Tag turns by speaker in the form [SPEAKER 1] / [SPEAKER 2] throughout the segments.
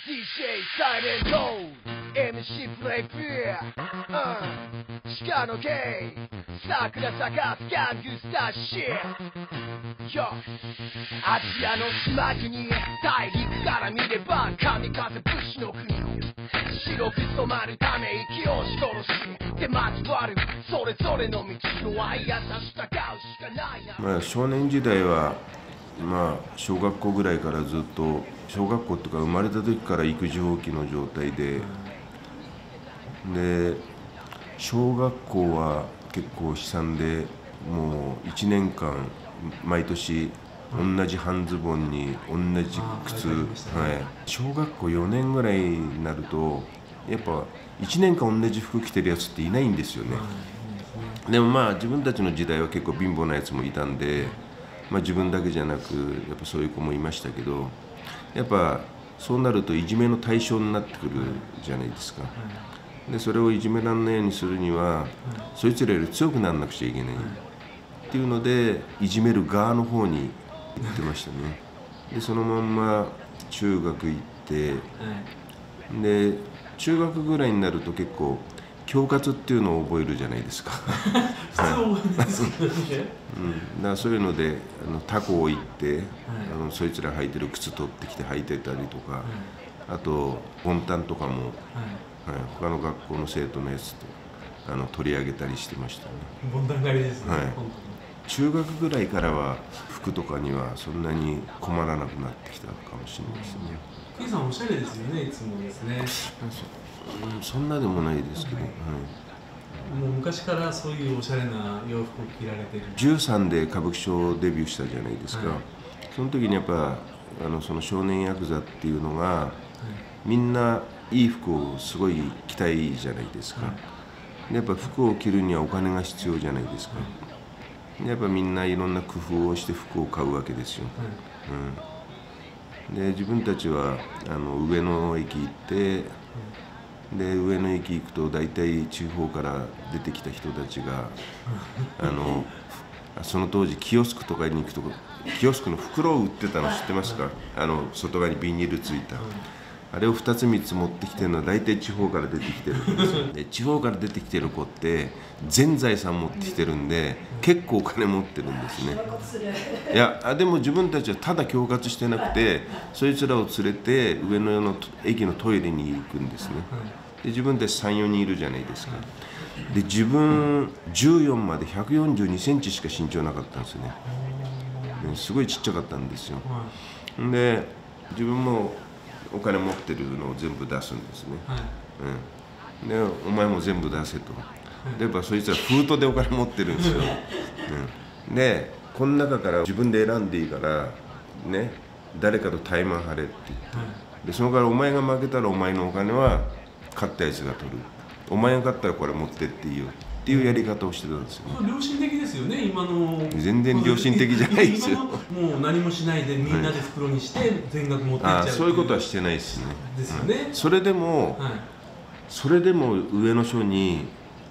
[SPEAKER 1] DJ サイレント MC プレイフア鹿のゲイ桜咲かすガングスターシッよアジアの島国大陸から見れば神風武士の国白く染まるため息を押し殺しで交わるそれぞれの道の愛やさしたがうしかないな。
[SPEAKER 2] 少年時代は小学校ぐらいからずっと小学校とか生まれた時から育児放棄の状態で小学校は結構悲惨でもう1年間毎年同じ半ズボンに同じ靴、小学校4年ぐらいになるとやっぱ1年間同じ服着てるやつっていないんですよね。でも自分たちの時代は結構貧乏なやつもいたんで、自分だけじゃなくやっぱそういう子もいましたけど、やっぱそうなるといじめの対象になってくるじゃないですか。でそれをいじめらんないようにするにはそいつらより強くならなくちゃいけないっていうのでいじめる側の方に行ってましたね。でそのまんま中学行ってで中学ぐらいになると結構恐喝っていうのを覚えるじゃないですか。
[SPEAKER 3] 普通覚えないですけどね。
[SPEAKER 2] だからそういうので他校行って、そいつら履いてる靴取ってきて履いてたりとか、あとボンタンとかも、他の学校の生徒のやつと取り上げたりしてましたね。
[SPEAKER 3] ボンタン狩りですね、本当に。
[SPEAKER 2] 中学ぐらいからは服とかにはそんなに困らなくなってきたかもしれないですね。
[SPEAKER 3] ケイさんおしゃれですよね、いつもですね。
[SPEAKER 2] そんなでもないですけど、
[SPEAKER 3] もう昔からそういうおしゃれな洋服を着られてる。
[SPEAKER 2] 13で歌舞伎町デビューしたじゃないですか。その時にやっぱその少年ヤクザっていうのが、みんないい服をすごい着たいじゃないですか。でやっぱ服を着るにはお金が必要じゃないですか。やっぱみんないろんな工夫をして服を買うわけですよ。で自分たちは上野駅行ってで上野駅行くと大体地方から出てきた人たちがその当時キヨスクとかに行くとキヨスクの袋を売ってたの知ってますか？外側にビニールついたあれを2つ3つ持ってきてるのは大体地方から出てきてるんですよ。で地方から出てきてる子って全財産持ってきてるんで結構お金持ってるんですね。いやでも自分たちはただ恐喝してなくてそいつらを連れて上野の駅のトイレに行くんですね。で自分たち3、4人いるじゃないですか。で自分14まで142センチしか身長なかったんですよね。すごいちっちゃかったんですよ。で自分もお金持ってるのを全部出すんですね。でお前も全部出せと。でやっぱそいつは封筒でお金持ってるんですよ。でこの中から自分で選んでいいからね誰かとタイマン張れって言ってでそのからお前が負けたらお前のお金は勝ったやつが取る。お前が勝ったらこれ持ってっていいよっていうやり方をしてたんですよね。
[SPEAKER 3] 良心的ですよね、今の。
[SPEAKER 2] 全然良心的じゃないですよ。
[SPEAKER 3] もう何もしないでみんなで袋にして全額持ってっちゃう。
[SPEAKER 2] そういうことはしてないですね。
[SPEAKER 3] ですよね。
[SPEAKER 2] それでも上野署に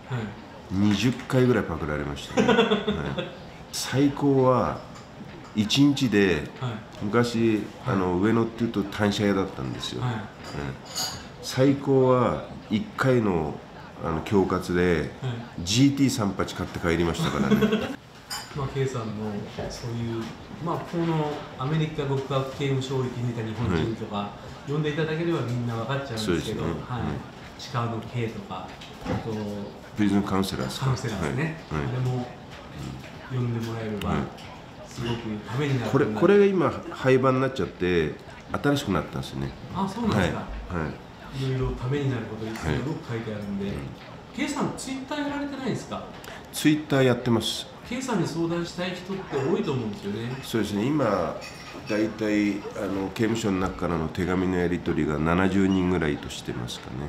[SPEAKER 2] 20回ぐらいパクられましたね。最高は1日で昔上野っていうと単車屋だったんですよ。最高は1回の恐喝で GT38 買って帰りましたからね。
[SPEAKER 3] K さんのそういうこのアメリカ極悪刑務所を生き抜いた日本人とか呼んでいただければみんな分かっちゃうんですけど、鹿の K とかあと
[SPEAKER 2] プリズンカウンセラーです
[SPEAKER 3] ね。あれも呼んでもらえればすごくためになる。
[SPEAKER 2] これが今廃盤になっちゃって新しくなったんですね。
[SPEAKER 3] そうなんですか。いろいろためになることですごく書いてあるんで。K さんツイッターやられてないんですか？
[SPEAKER 2] ツイッターやってます。
[SPEAKER 3] K さんに相談したい人って多いと思うんですよね。
[SPEAKER 2] そうですね。今だいたい刑務所の中からの手紙のやり取りが70人ぐらいとしてますかね。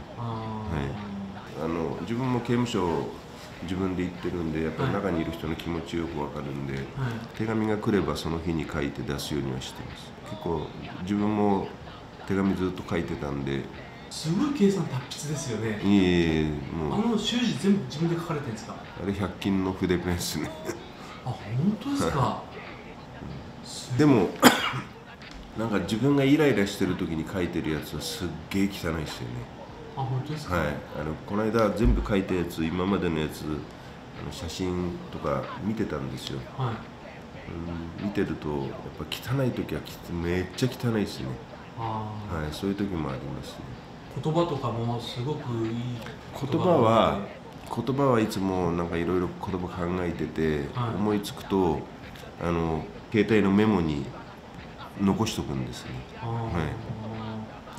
[SPEAKER 2] 自分も刑務所自分で行ってるんでやっぱり中にいる人の気持ちよく分かるんで、手紙が来ればその日に書いて出すようにはしてます。結構自分も手紙ずっと書いてたんで。
[SPEAKER 3] すごい計算達筆ですよね。
[SPEAKER 2] もう
[SPEAKER 3] 習字全部自分で書かれてるんですか？
[SPEAKER 2] あれ100均の筆ペンですね。
[SPEAKER 3] 本当ですか。
[SPEAKER 2] でもなんか自分がイライラしてる時に書いてるやつはすっげえ汚いですよね。
[SPEAKER 3] あ、本当ですか。
[SPEAKER 2] はい、この間全部書いたやつ、今までのやつ、写真とか見てたんですよ。
[SPEAKER 3] はい。
[SPEAKER 2] 見てるとやっぱ汚い時はめっちゃ汚いですね。
[SPEAKER 3] あ、
[SPEAKER 2] はい、そういう時もありますね。
[SPEAKER 3] 言葉とかもすごくいい
[SPEAKER 2] 言葉はいつもなんかいろいろ言葉考えてて、
[SPEAKER 3] はい、
[SPEAKER 2] 思いつくと携帯のメモに残しとくんですね。はい。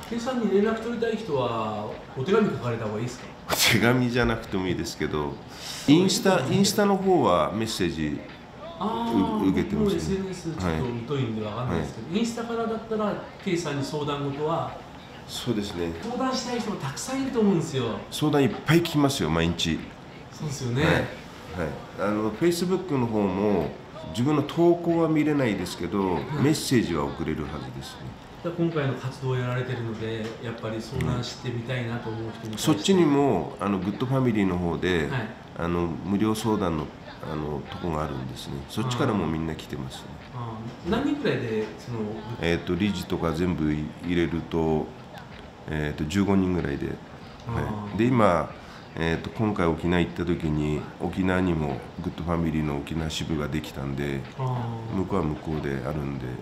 [SPEAKER 3] ケイさんに連絡取りたい人はお手紙書かれた方がいいですか？
[SPEAKER 2] お手紙じゃなくてもいいですけど、インスタの方はメッセージ受けてますね。
[SPEAKER 3] SNS ちょっと疎いんでわかんないですけど、はい、インスタからだったらケイさんに相談事は、
[SPEAKER 2] そうですね、
[SPEAKER 3] 相談したい人もたくさんいると思うんですよ。
[SPEAKER 2] 相談いっぱい聞きますよ、毎日。
[SPEAKER 3] そうですよね。
[SPEAKER 2] はい、Facebook の方も自分の投稿は見れないですけど、メッセージは送れるはずですね。
[SPEAKER 3] 今回の活動をやられてるので、やっぱり相談してみたいなと思う人に、
[SPEAKER 2] そっちにもグッドファミリーの方で、
[SPEAKER 3] はい、
[SPEAKER 2] 無料相談のとこがあるんですね。そっちからもみんな来てますね。
[SPEAKER 3] 何人くらいで
[SPEAKER 2] 理事とか全部入れると、15人ぐらいで、はい、で今、今回沖縄行った時に沖縄にもグッドファミリーの沖縄支部ができたんで、向こうは向こうであるんで。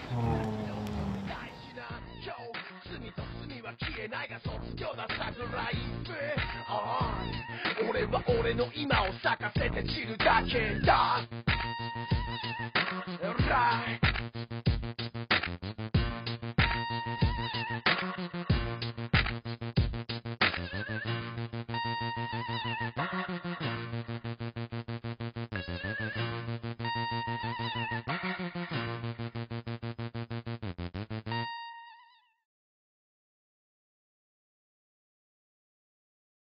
[SPEAKER 1] 俺は俺の今を咲かせて散るだけだ。